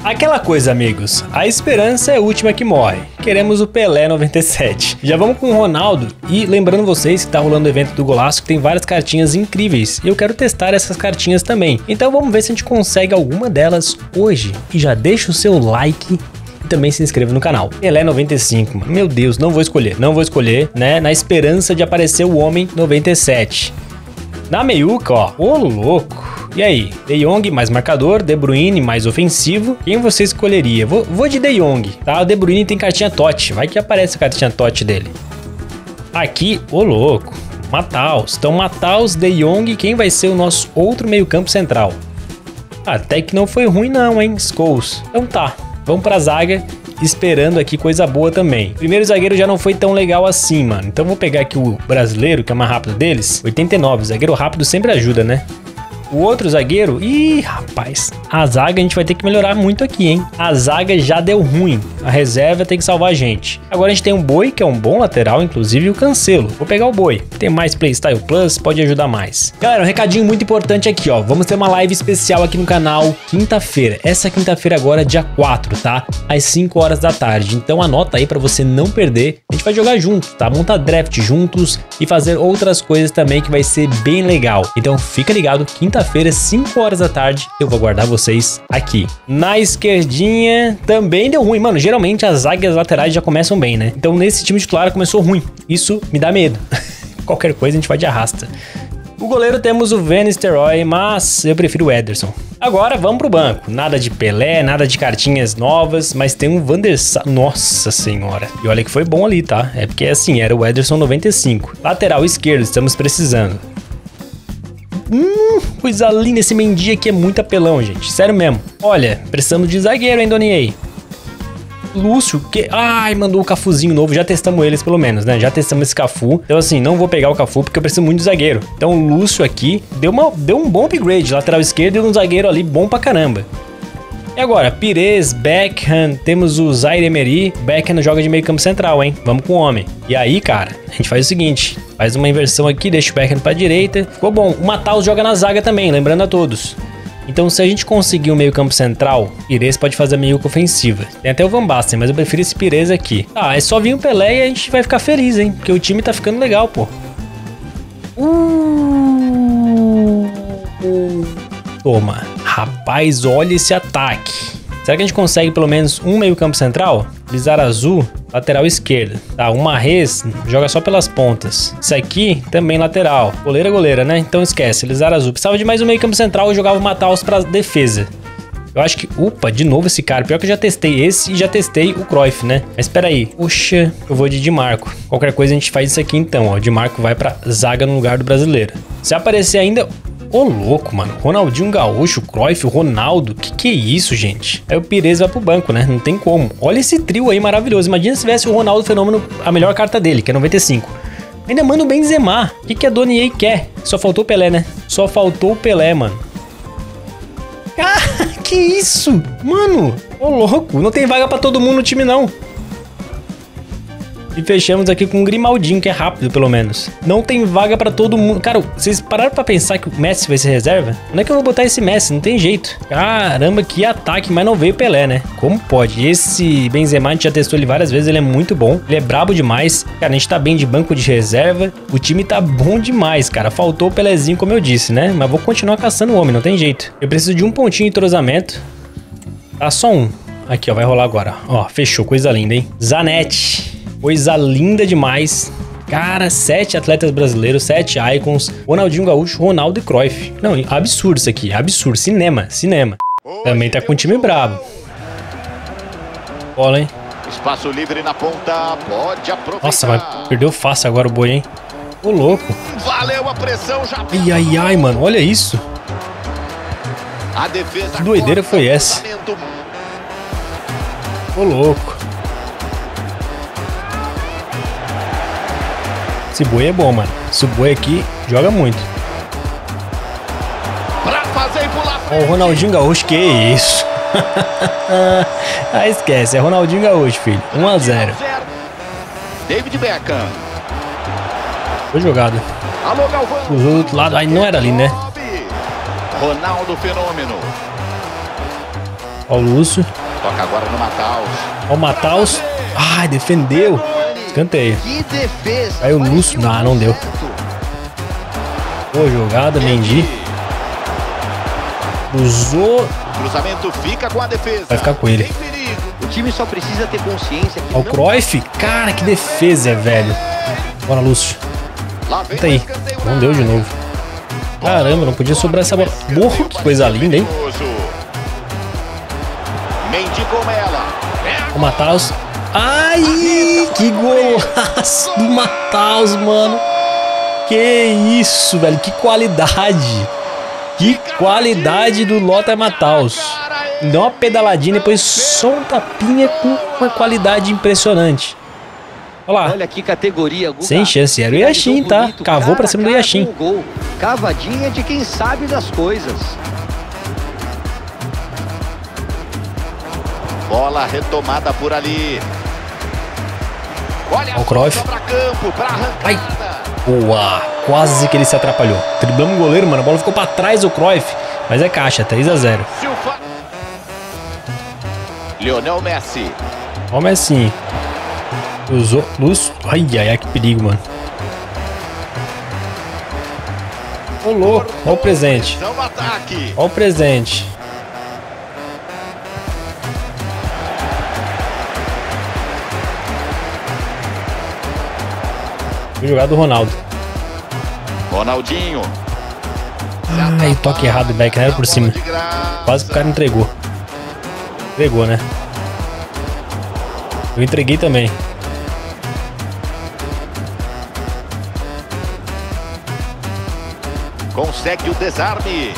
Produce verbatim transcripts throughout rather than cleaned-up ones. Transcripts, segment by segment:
Aquela coisa, amigos, a esperança é a última que morre. Queremos o Pelé noventa e sete. Já vamos com o Ronaldo e lembrando vocês que tá rolando o evento do Golaço que tem várias cartinhas incríveis e eu quero testar essas cartinhas também. Então vamos ver se a gente consegue alguma delas hoje. E já deixa o seu like e também se inscreva no canal. Pelé noventa e cinco, mano. Meu Deus, não vou escolher, não vou escolher, né? Na esperança de aparecer o Homem noventa e sete. Na meiuca, ó, ô louco. E aí, De Jong mais marcador, De Bruyne mais ofensivo. Quem você escolheria? Vou, vou de De Jong, tá? O De Bruyne tem cartinha Totti, vai que aparece a cartinha Totti dele. Aqui, ô louco, Matheus. Então Matheus, De Jong, quem vai ser o nosso outro meio campo central? Até que não foi ruim não, hein, Scholes. Então tá, vamos pra zaga, esperando aqui coisa boa também. O primeiro zagueiro já não foi tão legal assim, mano. Então vou pegar aqui o brasileiro, que é o mais rápido deles. oitenta e nove, zagueiro rápido sempre ajuda, né? O outro zagueiro... Ih, rapaz. A zaga a gente vai ter que melhorar muito aqui, hein? A zaga já deu ruim. A reserva tem que salvar a gente. Agora a gente tem um Boi, que é um bom lateral, inclusive o Cancelo. Vou pegar o Boi. Tem mais Playstyle Plus, pode ajudar mais. Galera, um recadinho muito importante aqui, ó. Vamos ter uma live especial aqui no canal quinta-feira. Essa quinta-feira agora, dia quatro, tá? Às cinco horas da tarde. Então anota aí pra você não perder. A gente vai jogar juntos, tá? Montar draft juntos e fazer outras coisas também que vai ser bem legal. Então fica ligado, quinta Quinta-feira, cinco horas da tarde, eu vou aguardar vocês aqui. Na esquerdinha também deu ruim. Mano, geralmente as zagas laterais já começam bem, né? Então nesse time titular começou ruim. Isso me dá medo. Qualquer coisa a gente vai de arrasta. O goleiro temos o Van Nistelrooy, mas eu prefiro o Ederson. Agora vamos pro banco. Nada de Pelé, nada de cartinhas novas, mas tem um Van der Sar... Nossa senhora. E olha que foi bom ali, tá? É porque assim, era o Ederson noventa e cinco. Lateral esquerdo, estamos precisando. Hum, coisa linda, esse Mendy aqui é muito apelão, gente, sério mesmo. Olha, precisamos de zagueiro, hein, Donier? Lúcio, que... Ai, mandou o Cafuzinho novo, já testamos eles pelo menos, né? Já testamos esse Cafu, então assim, não vou pegar o Cafu porque eu preciso muito de zagueiro. Então o Lúcio aqui deu, uma... deu um bom upgrade, lateral esquerdo e um zagueiro ali bom pra caramba. E agora, Pires, Beckham, temos o Zaire Emery. Beckham joga de meio campo central, hein? Vamos com o homem. E aí, cara, a gente faz o seguinte. Faz uma inversão aqui, deixa o Beckham pra direita. Ficou bom. O Matheus joga na zaga também, lembrando a todos. Então, se a gente conseguir um meio campo central, Pires pode fazer meio ofensiva. Tem até o Van Basten, mas eu prefiro esse Pires aqui. Ah, é só vir o Pelé e a gente vai ficar feliz, hein? Porque o time tá ficando legal, pô. Uh... Toma. Rapaz, olha esse ataque. Será que a gente consegue pelo menos um meio campo central? Lizarazu, lateral esquerda. Tá, o Mahrez joga só pelas pontas. Isso aqui também lateral. Goleira, goleira, né? Então esquece, Lizarazu. Precisava de mais um meio campo central e jogava o Matheus pra defesa. Eu acho que... Opa, de novo esse cara. Pior que eu já testei esse e já testei o Cruyff, né? Mas espera aí. Puxa, eu vou de Di Marco. Qualquer coisa a gente faz isso aqui então, ó. Di Marco vai pra zaga no lugar do brasileiro. Se aparecer ainda... Ô, louco, mano. Ronaldinho Gaúcho, Cruyff, Ronaldo. Que que é isso, gente? Aí o Pires vai pro banco, né? Não tem como. Olha esse trio aí maravilhoso. Imagina se tivesse o Ronaldo Fenômeno, a melhor carta dele, que é noventa e cinco. Ainda manda o Benzema. O que que a Donier quer? Só faltou o Pelé, né? Só faltou o Pelé, mano. Ah, que isso? Mano, ô louco. Não tem vaga pra todo mundo no time, não. E fechamos aqui com um Grimaldinho, que é rápido, pelo menos. Não tem vaga pra todo mundo. Cara, vocês pararam pra pensar que o Messi vai ser reserva? Onde é que eu vou botar esse Messi? Não tem jeito. Caramba, que ataque, mas não veio Pelé, né? Como pode? Esse Benzema, a gente já testou ele várias vezes, ele é muito bom. Ele é brabo demais. Cara, a gente tá bem de banco de reserva. O time tá bom demais, cara. Faltou o Pelézinho, como eu disse, né? Mas vou continuar caçando o homem, não tem jeito. Eu preciso de um pontinho de entrosamento. Tá, só um. Aqui, ó, vai rolar agora. Ó, fechou, coisa linda, hein? Zanetti. Coisa linda demais. Cara, sete atletas brasileiros, sete icons. Ronaldinho Gaúcho, Ronaldo e Cruyff. Não, absurdo isso aqui, absurdo. Cinema, cinema. Também tá com um time brabo. Bola, hein? Espaço livre na ponta, pode aproveitar. Nossa, mas perdeu fácil agora o Boi, hein? Ô, louco. Valeu a pressão, já. Ai, ai, ai, mano, olha isso. A defesa. Que doideira foi essa? Ô, louco. Esse Boi é bom, mano. Esse Boi aqui joga muito. Pra fazer e pular. Ó, o Ronaldinho Gaúcho, que isso? Ah, esquece, é Ronaldinho Gaúcho, filho. um a zero. David Beckham. Foi jogado. Alô, Galvão. Cruzou do outro lado. Aí não era ali, né? Ronaldo Fenômeno. Ó o Lúcio. Toca agora no Mataus. Ó o Mataus. Ai, defendeu. Escanteio. Que defesa. Aí o Lúcio. Não, não deu. Boa jogada, Mendy. Usou. O cruzamento fica com a defesa. Vai ficar com ele. Tem perigo. O time só precisa ter consciência que Ó o não... Cruyff. Cara, que defesa, velho. Bora, Lúcio. Lá vem Tá o aí. escanteio Não na deu de área. novo. Caramba, não podia sobrar essa bola. Porra, que coisa linda, hein? Mendy com ela. O Mataus. Ai, que golaço do Mataus, mano. Que isso, velho. Que qualidade. Que qualidade do Lothar Matthaus. Dá uma pedaladinha, depois só um tapinha com uma qualidade impressionante. Olha lá. Olha que categoria, Guga. Sem chance, era o Yashin, tá? Bonito, Cavou cara pra cima do a cara Yashin. com o gol. Cavadinha de quem sabe das coisas. Bola retomada por ali. Olha Ó o Cruyff. pra campo, pra arrancada. Ai. Boa. Quase que ele se atrapalhou. Driblamos o goleiro, mano. A bola ficou pra trás do Cruyff. Mas é caixa, três a zero. Silva. Lionel Messi. Ó o Messi. Usou. Lúcio. Ai, ai, ai, que perigo, mano. Ô, louco. Ó o presente. Pressão no ataque. Ó o presente. Foi jogado do Ronaldo. Ronaldinho. Ai, toque errado, Beck, era por cima. Quase que o cara entregou. Entregou, né? Eu entreguei também. Consegue o desarme.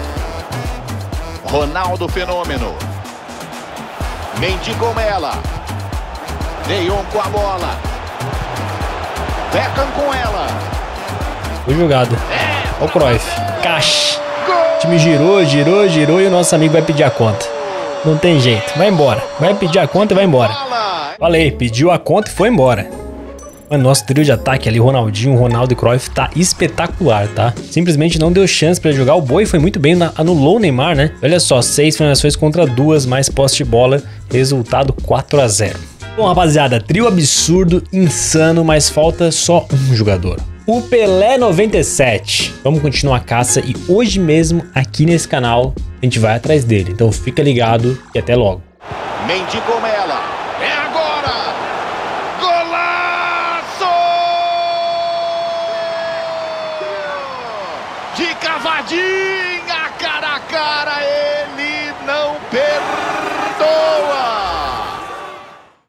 Ronaldo Fenômeno. Mendy com ela. De Jong com a bola. Beckham com ela. Foi jogado. Ó o Cruyff. Caixa. O time girou, girou, girou e o nosso amigo vai pedir a conta. Não tem jeito. Vai embora. Vai pedir a conta e vai embora. Falei, pediu a conta e foi embora. Mano, nosso trio de ataque ali, Ronaldinho, Ronaldo e Cruyff, tá espetacular, tá? Simplesmente não deu chance pra jogar. O Boi foi muito bem, anulou o Neymar, né? Olha só, seis finalizações contra duas, mais posse de bola, resultado quatro a zero. Bom, rapaziada, trio absurdo, insano, mas falta só um jogador. O Pelé noventa e sete. Vamos continuar a caça e hoje mesmo, aqui nesse canal, a gente vai atrás dele. Então fica ligado e até logo. Mendy com ela. É agora! Golaço! De cavadinha!